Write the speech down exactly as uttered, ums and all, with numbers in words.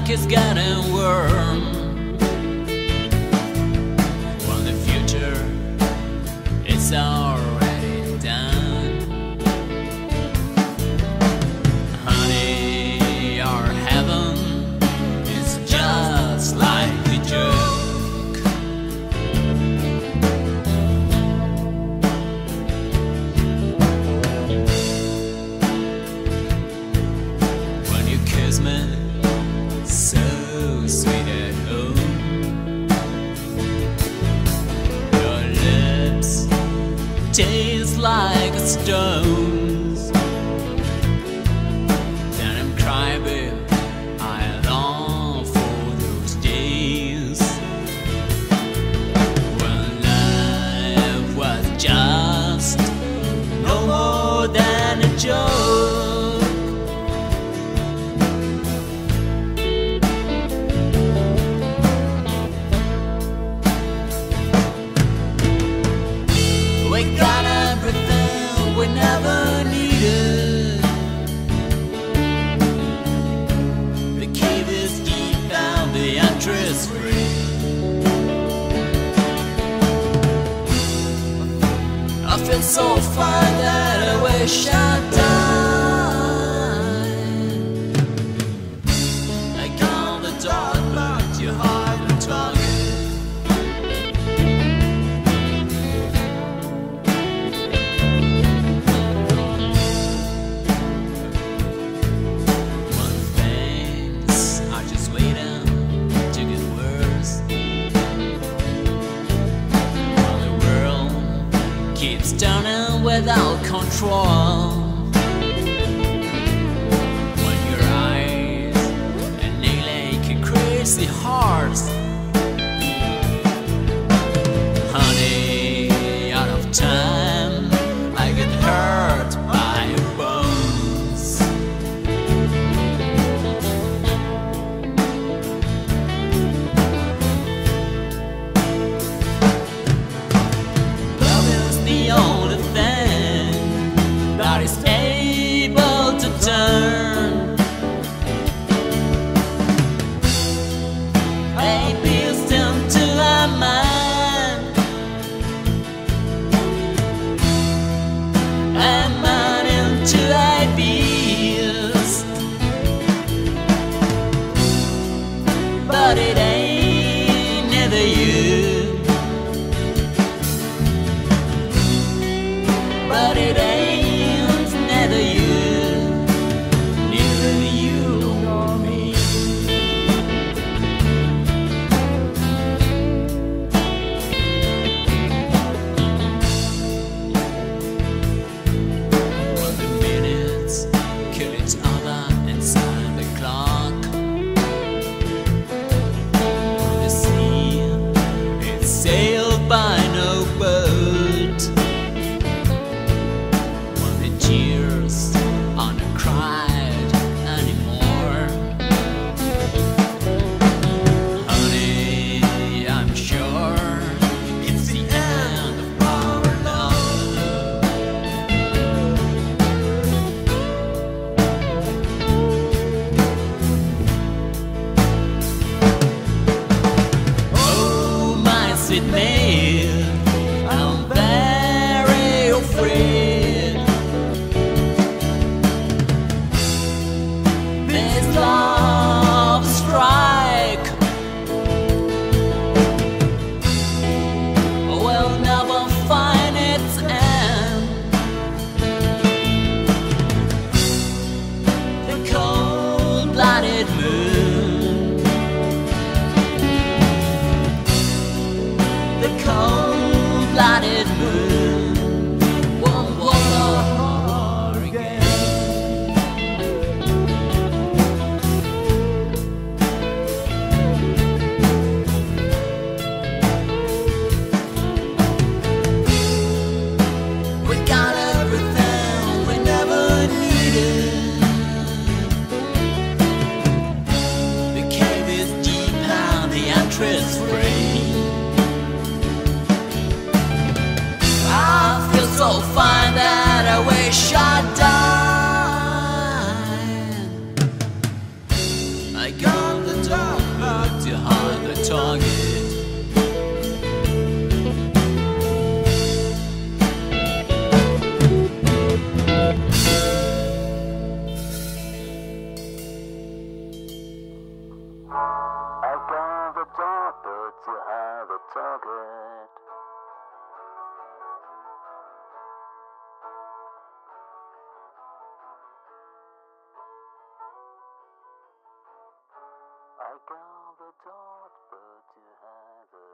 like it's getting warm. Well, the future is already done. Honey, our heaven is just like a joke. When you kiss me so sweet at home, your lips taste like stones. Then I'm crying, babe, I long for those days when life was just no more than a joke. We got everything we never needed. The cave is deep and the entrance free. I feel so fine that I wish I'd died. Like on the dark, but your heart and target. Keeps turning without control. When your eyes and they like a crazy heart. Honey, out of time, I get hurt by your bones. The only thing that is able to turn a beast into a man, a man into a beast. But it ain't never you. But it ain't neither you, neither you nor me. When the minutes kill each other inside the clock, on the sea it's sailed by no boat. Tears aren't cried anymore. Honey, I'm sure it's the end of our love. Oh, my sweet maid, I'm very afraid. Love strike will never find its end. The cold-blooded moon, the cold-blooded moon won't war again. I feel so fine that I wish I'd died. I got the I count the dots, but to hide the